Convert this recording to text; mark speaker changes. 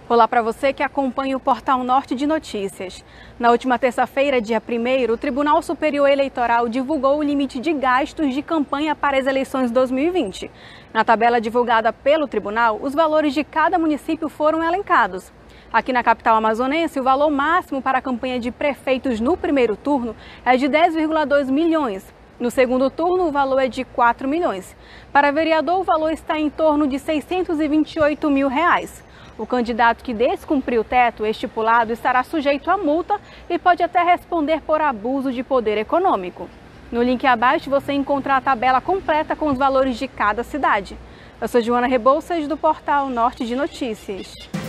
Speaker 1: Olá para você que acompanha o Portal Norte de Notícias. Na última terça-feira, dia 1º, o Tribunal Superior Eleitoral divulgou o limite de gastos de campanha para as eleições 2020. Na tabela divulgada pelo tribunal, os valores de cada município foram elencados. Aqui na capital amazonense, o valor máximo para a campanha de prefeitos no primeiro turno é de 10,2 milhões. No segundo turno, o valor é de 4 milhões. Para vereador, o valor está em torno de R$ 628 mil. O candidato que descumprir o teto estipulado estará sujeito a multa e pode até responder por abuso de poder econômico. No link abaixo você encontra a tabela completa com os valores de cada cidade. Eu sou Joana Rebouças, do Portal Norte de Notícias.